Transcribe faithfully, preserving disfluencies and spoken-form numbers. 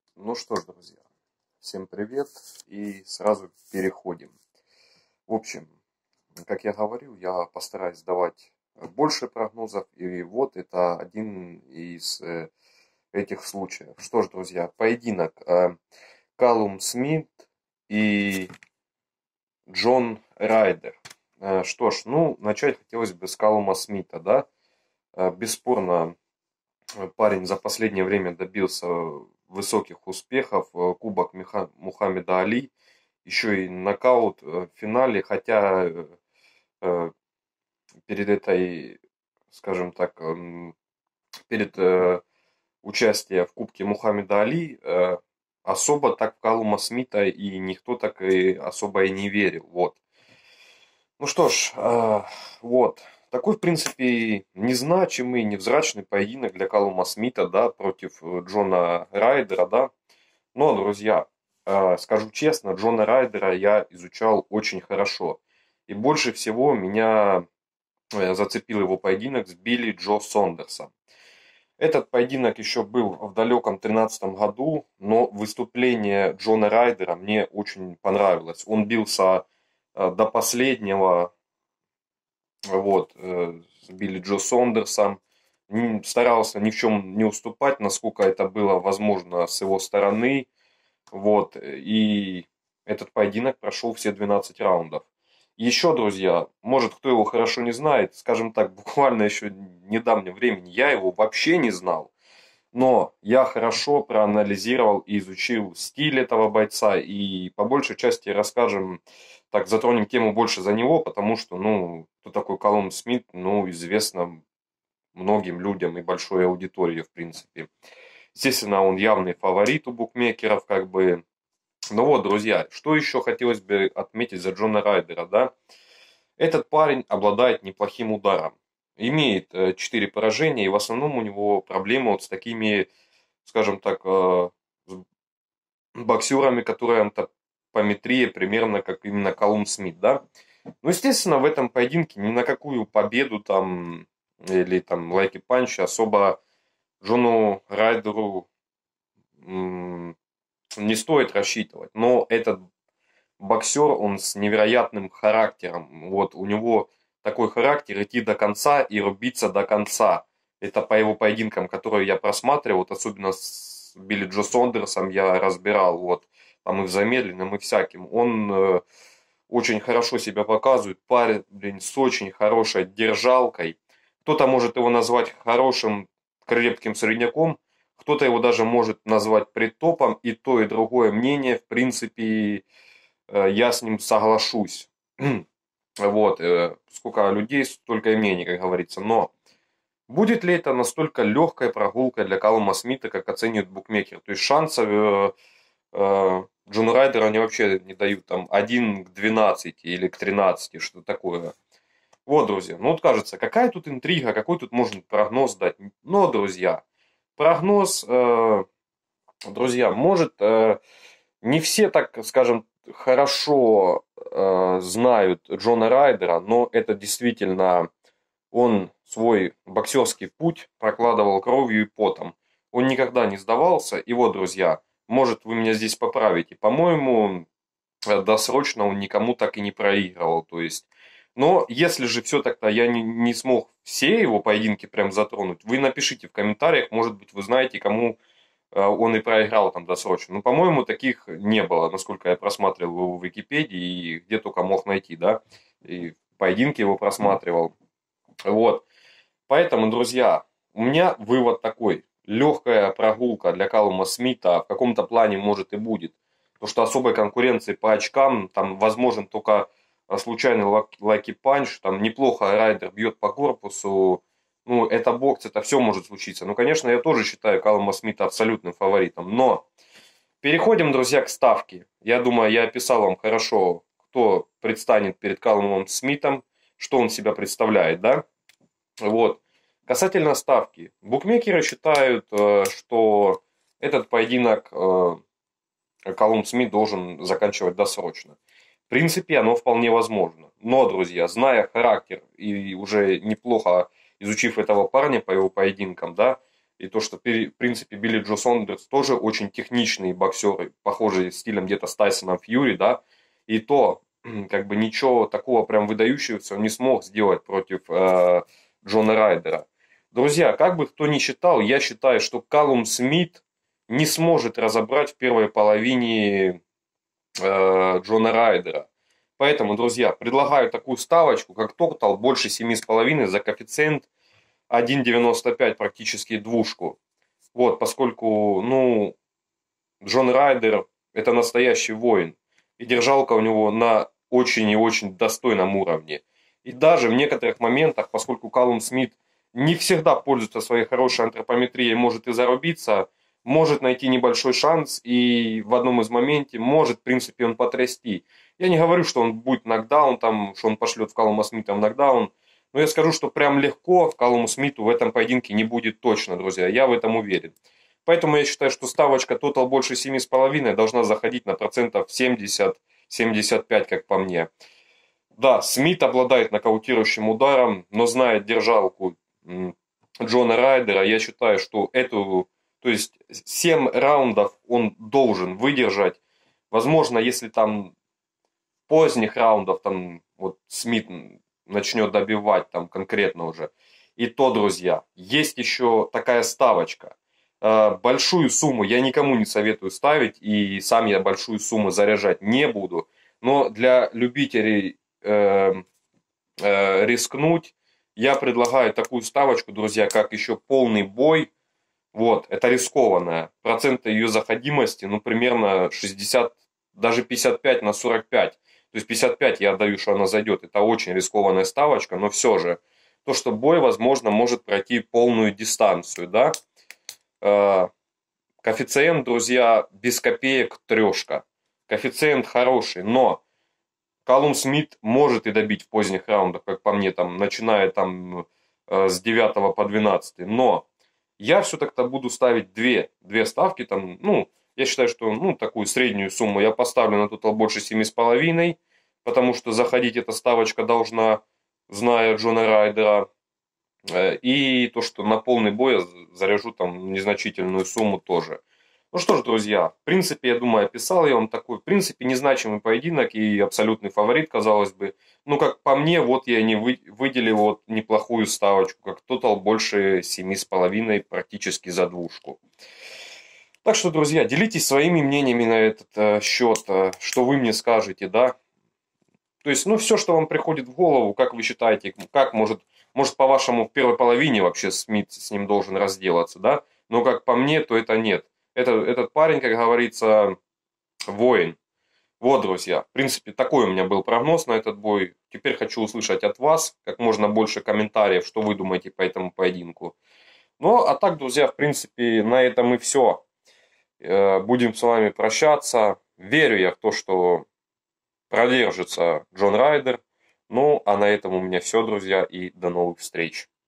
Ну что ж, друзья, всем привет и сразу переходим. В общем, как я говорил, я постараюсь давать больше прогнозов, и вот это один из э, этих случаев. Что ж, друзья, поединок э, Каллум Смит и Джон Райдер. Э, что ж, ну, начать хотелось бы с Каллума Смита, да. Э, бесспорно, парень за последнее время добился высоких успехов. Кубок Миха- Мухаммеда Али, еще и нокаут в финале, хотя э, перед этой, скажем так, эм, перед э, участием в Кубке Мухаммеда Али э, особо так в Каллума Смита и никто так и особо и не верил. Вот. Ну что ж, э, вот. Такой, в принципе, незначимый, невзрачный поединок для Каллума Смита, да, против э, Джона Райдера, да. Но, друзья, э, скажу честно, Джона Райдера я изучал очень хорошо. И больше всего меня э, зацепил его поединок с Билли Джо Сондерсом. Этот поединок еще был в далеком тринадцатом году, но выступление Джона Райдера мне очень понравилось. Он бился э, до последнего, вот, э, с Билли Джо Сондерсом. Н- Старался ни в чем не уступать, насколько это было возможно с его стороны. Вот, и этот поединок прошел все двенадцать раундов. Еще, друзья, может, кто его хорошо не знает, скажем так, буквально еще недавнем времени я его вообще не знал. Но я хорошо проанализировал и изучил стиль этого бойца. И по большей части расскажем, так затронем тему больше за него, потому что, ну, кто такой Каллум Смит, ну, известно многим людям и большой аудитории, в принципе. Естественно, он явный фаворит у букмекеров, как бы. Ну вот, друзья, что еще хотелось бы отметить за Джона Райдера, да? Этот парень обладает неплохим ударом. Имеет э, четыре поражения, и в основном у него проблемы вот с такими, скажем так, э, с боксерами, которые антропометрия примерно как именно Каллум Смит, да? Ну, естественно, в этом поединке ни на какую победу там или там лайки панчи особо Джону Райдеру м, не стоит рассчитывать. Но этот боксер, он с невероятным характером. Вот у него такой характер идти до конца и рубиться до конца. Это по его поединкам, которые я просматривал, вот особенно с Билли Джо Сондерсом я разбирал, вот там и в замедленном, и всяким. Он э, очень хорошо себя показывает, парень с очень хорошей держалкой. Кто-то может его назвать хорошим крепким средняком, кто-то его даже может назвать предтопом, и то, и другое мнение, в принципе, я с ним соглашусь. Вот, сколько людей, столько и мнений, как говорится. Но будет ли это настолько легкой прогулкой для Каллума Смита, как оценивают букмекеры? То есть шансов э, э, Джону Райдеру они вообще не дают там один к двенадцати или к тринадцати, что такое. Вот, друзья, ну вот кажется, какая тут интрига, какой тут можно прогноз дать. Но, друзья, прогноз, э, друзья, может, э, не все так, скажем, хорошо э, знают Джона Райдера, но это действительно он свой боксерский путь прокладывал кровью и потом. Он никогда не сдавался. И вот, друзья, может вы меня здесь поправите. По-моему, э, досрочно он никому так и не проигрывал. То есть, но если же все так-то я не, не смог все его поединки прям затронуть, вы напишите в комментариях, может быть, вы знаете, кому он и проиграл там досрочно. Ну, по-моему, таких не было, насколько я просматривал его в Википедии и где только мог найти, да, и поединки его просматривал. Вот. Поэтому, друзья, у меня вывод такой. Легкая прогулка для Каллума Смита в каком-то плане может и будет. Потому что особой конкуренции по очкам там возможен только случайный лаки панч. Там неплохо Райдер бьет по корпусу. Ну, это бокс, это все может случиться. Ну, конечно, я тоже считаю Каллума Смита абсолютным фаворитом. Но переходим, друзья, к ставке. Я думаю, я описал вам хорошо, кто предстанет перед Каллумом Смитом, что он себя представляет, да? Вот. Касательно ставки. Букмекеры считают, что этот поединок Каллум Смит должен заканчивать досрочно. В принципе, оно вполне возможно. Но, друзья, зная характер и уже неплохо изучив этого парня по его поединкам, да, И то, что, в принципе, Билли Джо Сондерс тоже очень техничный боксер, похожий стилем где-то с Тайсоном Фьюри, да. И то, как бы ничего такого прям выдающегося он не смог сделать против э, Джона Райдера. Друзья, как бы кто ни считал, я считаю, что Каллум Смит не сможет разобрать в первой половине э, Джона Райдера. Поэтому, друзья, предлагаю такую ставочку, как тотал больше семи с половиной за коэффициент один девяносто пять, практически двушку. Вот, поскольку, ну, Джон Райдер это настоящий воин. И держалка у него на очень и очень достойном уровне. И даже в некоторых моментах, поскольку Каллум Смит не всегда пользуется своей хорошей антропометрией, может и зарубиться, может найти небольшой шанс и в одном из моментов может, в принципе, он потрясти. Я не говорю, что он будет нокдаун, там, что он пошлет в Каллума Смита в нокдаун, но я скажу, что прям легко Каллуму Смиту в этом поединке не будет точно, друзья, я в этом уверен. Поэтому я считаю, что ставочка тотал больше семи с половиной должна заходить на процентов семьдесят — семьдесят пять, как по мне. Да, Смит обладает нокаутирующим ударом, но зная держалку Джона Райдера, я считаю, что эту, то есть семь раундов он должен выдержать. Возможно, если там поздних раундов там вот Смит начнет добивать там конкретно уже. И то, друзья, есть еще такая ставочка. Большую сумму я никому не советую ставить, и сам я большую сумму заряжать не буду. Но для любителей э, э, рискнуть, я предлагаю такую ставочку, друзья, как еще полный бой. Вот, это рискованная. Проценты ее заходимости, ну, примерно шестьдесят, даже пятьдесят пять на сорок пять. То есть пятьдесят пять я отдаю, что она зайдет. Это очень рискованная ставочка, но все же. То, что бой, возможно, может пройти полную дистанцию, да. Коэффициент, друзья, без копеек трешка. Коэффициент хороший, но Каллум Смит может и добить в поздних раундах, как по мне, там, начиная там с девятого по двенадцатый. Но я все-таки буду ставить две, две ставки. Там, ну, я считаю, что ну, такую среднюю сумму я поставлю на тотал больше семи с половиной, потому что заходить эта ставочка должна, зная Джона Райдера. И то, что на полный бой я заряжу там незначительную сумму тоже. Ну что ж, друзья, в принципе, я думаю, описал я вам такой, в принципе, незначимый поединок и абсолютный фаворит, казалось бы. Ну, как по мне, вот я не вы, выделил вот неплохую ставочку, как тотал больше семи с половиной, практически за двушку. Так что, друзья, делитесь своими мнениями на этот э, счет, э, что вы мне скажете, да. То есть, ну, все, что вам приходит в голову, как вы считаете, как может... Может, по-вашему, в первой половине вообще Смит с ним должен разделаться, да? Но как по мне, то это нет. Это, этот парень, как говорится, воин. Вот, друзья, в принципе, такой у меня был прогноз на этот бой. Теперь хочу услышать от вас как можно больше комментариев, что вы думаете по этому поединку. Ну, а так, друзья, в принципе, на этом и все. Будем с вами прощаться. Верю я в то, что продержится Джон Райдер. Ну, а на этом у меня все, друзья, и до новых встреч.